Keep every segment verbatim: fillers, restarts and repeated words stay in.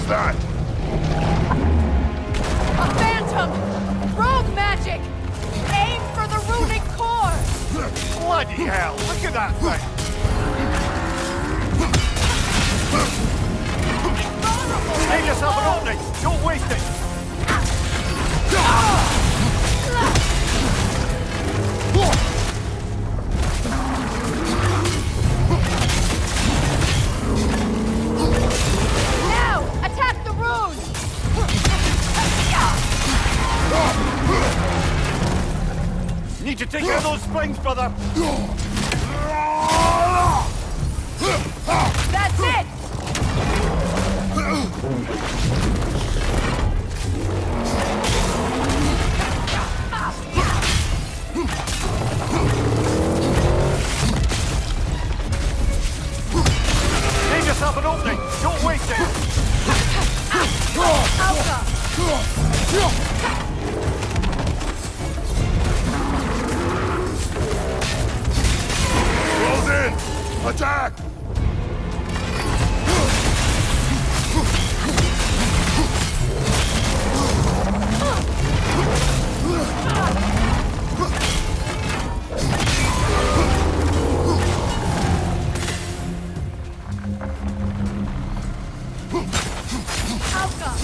What's that? A phantom! Rogue magic! Aim for the runic core! Bloody hell, look at that thing! Make yourself an opening! Don't waste it! Now! Attack the rune! Need to take out those springs, brother! That's it! Make yourself an opening! Don't waste it! Alpha! Close in! Attack! Alpha!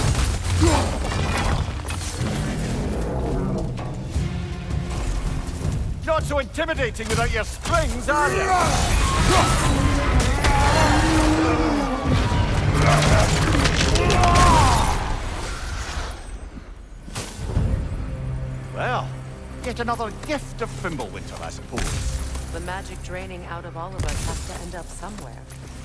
Not so intimidating without your springs, are you? Well, yet another gift of Fimbulwinter, I suppose. The magic draining out of all of us has to end up somewhere.